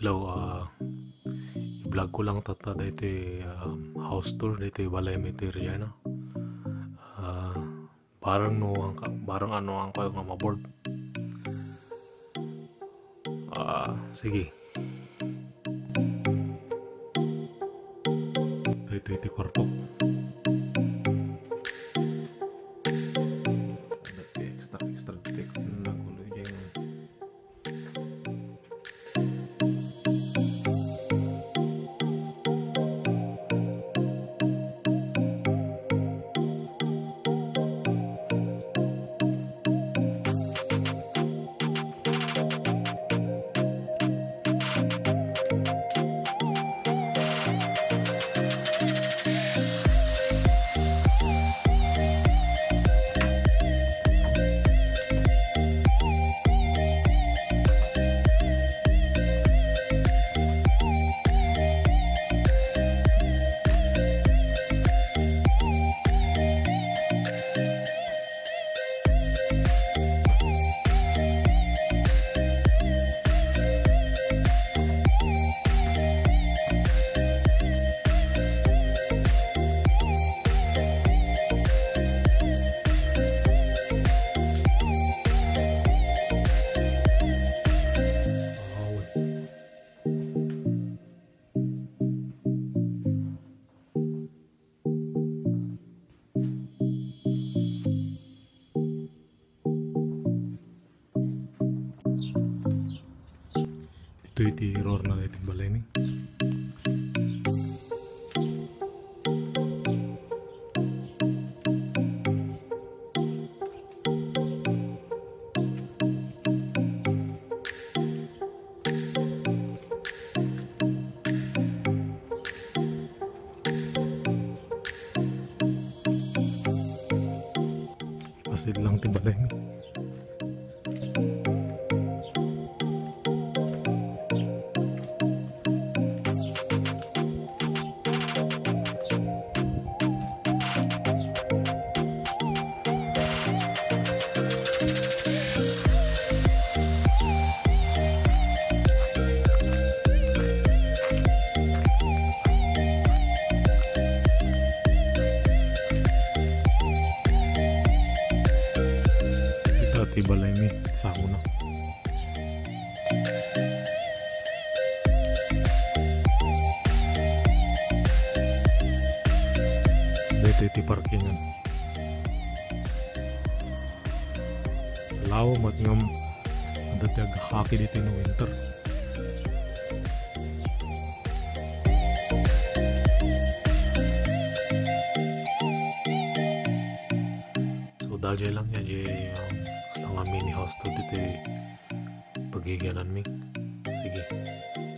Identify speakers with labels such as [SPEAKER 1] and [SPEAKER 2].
[SPEAKER 1] Hello, vlog ko lang tata dito house tour dito balay mi ito Regina. Barang no ang barang ano ang kayo nga maboard. Sige. Dito kwarto. Extra dito na kulo dyan. Ito yung error na natin balay ni. Pasid lang timbalay ni. Balay mi sa una. Dito iti parkingan. Law matngam dati agahaki dito no winter. So dajay lang yan ang mini house to dito pagiganan mi. Sige.